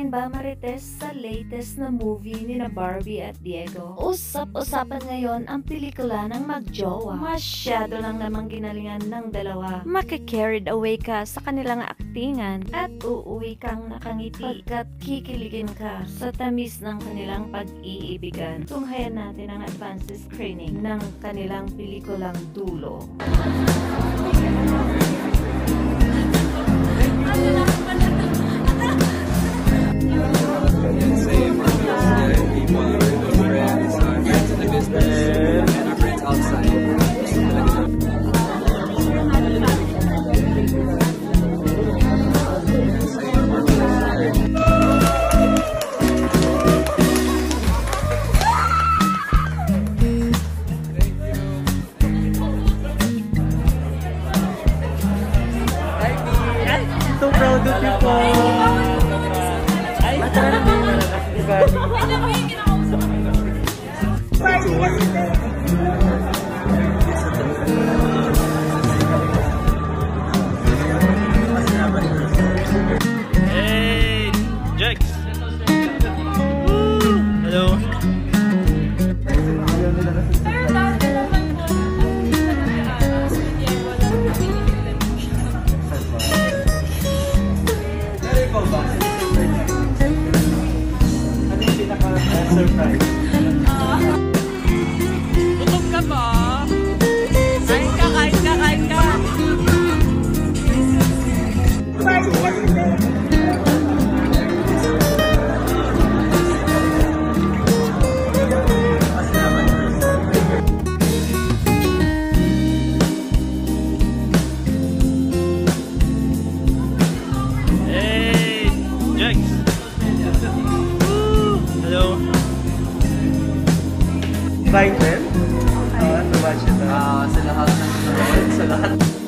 rin ba Marites sa latest na movie ni na Barbie at Diego? Usap-usapan ngayon ang pelikula ng magjowa. Masyado lang namang ginalingan ng dalawa. Maka-carried away ka sa kanilang aktingan at uuwi kang nakangiti pagkat kikiligin ka sa tamis ng kanilang pag-iibigan. Tunghayan natin ang advanced screening ng kanilang pelikulang Dulo. So proud of you po. Ay, matara na yung malakas ni Barbie. Hey, Jax. Hello. Surprise. Gutom ka ba? Kain ka, kain ka, kain ka. Hey, Jax. Hello. Excited? To watch it. Sa lahat ng sa lahat.